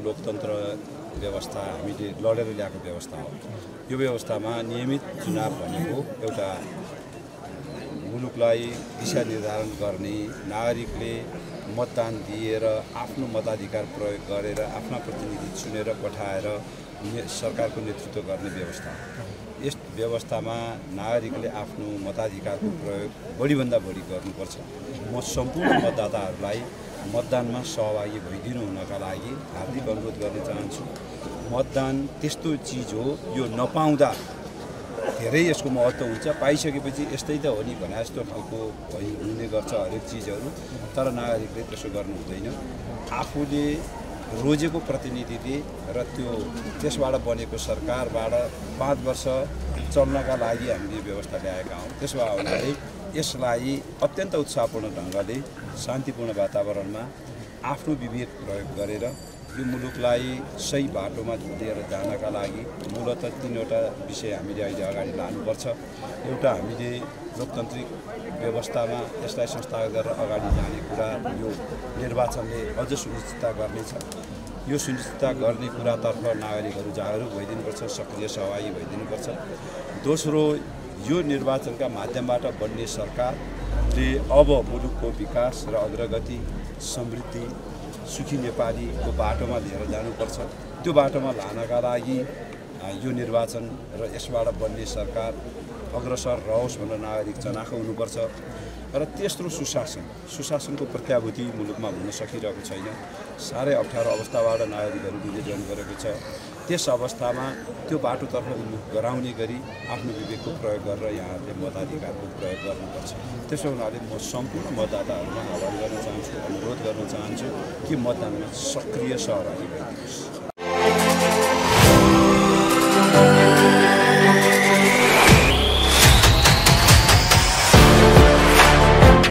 लोकतन्त्र व्यवस्था हामीले लडेर ल्याएको व्यवस्था हो। यो व्यवस्थामा नियमित चुनाव भनेको एउटा मुलुकलाई दिशा निर्धारण गर्ने, नागरिकले मतदान दिएर आफ्नो मताधिकार प्रयोग गरेर आफ्ना प्रतिनिधि चुनेर पठाएर सरकारको नेतृत्व गर्ने व्यवस्था हो। यस व्यवस्थामा नागरिकले आफ्नो मताधिकारको प्रयोग बढीभन्दा बढी गर्नुपर्छ। म सम्पूर्ण मतदाताहरूलाई मतदानमा सहभागी भइदिनु हुनका लागि हार्दिक अनुरोध गर्न चाहन्छु। मतदान त्यस्तो चिज हो, यो नपाउँदा धेरै यसको महत्त्व हुन्छ, पाइसकेपछि यस्तै त हो नि भने जस्तो खालको हुने गर्छ हरेक चिजहरू। तर नागरिकले त्यसो गर्नु हुँदैन। आफूले रोजेको प्रतिनिधिले र त्यसबाट बनेको सरकारबाट 5 वर्ष चल्नका लागि हामीले व्यवस्था ल्याएका हौँ। त्यसो भए हुनाले यसलाई अत्यन्त उत्साहपूर्ण ढङ्गले शान्तिपूर्ण वातावरणमा आफ्नो विवेक प्रयोग गरेर यो मुलुकलाई सही बाटोमा लिएर जानका लागि मूलतः 3वटा विषय हामीले अहिले अगाडि लानुपर्छ। एउटा, हामीले लोकतान्त्रिक व्यवस्थामा यसलाई संस्थागत गरेर अगाडि जाने कुरा यो निर्वाचनले अझ सुनिश्चितता गर्नेछ। यो सुनिश्चितता गर्ने कुरातर्फ नागरिकहरू जागरुक भइदिनुपर्छ, सक्रिय सहभागी भइदिनुपर्छ। दोस्रो, यो निर्वाचनका माध्यमबाट बन्ने सरकारले अब मुलुकको विकास र अग्रगति, समृद्धि, सुखी नेपालीको बाटोमा लिएर जानुपर्छ। त्यो बाटोमा लानका लागि यो निर्वाचन र यसबाट बन्ने सरकार अग्रसर रहोस् भनेर नागरिक चनाखो हुनुपर्छ। र तेस्रो, सुशासनको प्रत्याभूति मुलुकमा हुन सकिरहेको छैन। साह्रै अप्ठ्यारो अवस्थाबाट नागरिकहरू गुज्रिरहनु गरेको छ। त्यस अवस्थामा त्यो बाटोतर्फ उन्मुख गराउने गरी आफ्नो विवेकको प्रयोग गरेर यहाँहरूले मताधिकारको प्रयोग गर्नुपर्छ। त्यसो हुनाले म सम्पूर्ण मतदाताहरूमा आह्वान गर्न चाहन्छु, अनुरोध गर्न चाहन्छु कि मतदानमा सक्रिय सहभागी हुनुहोस्।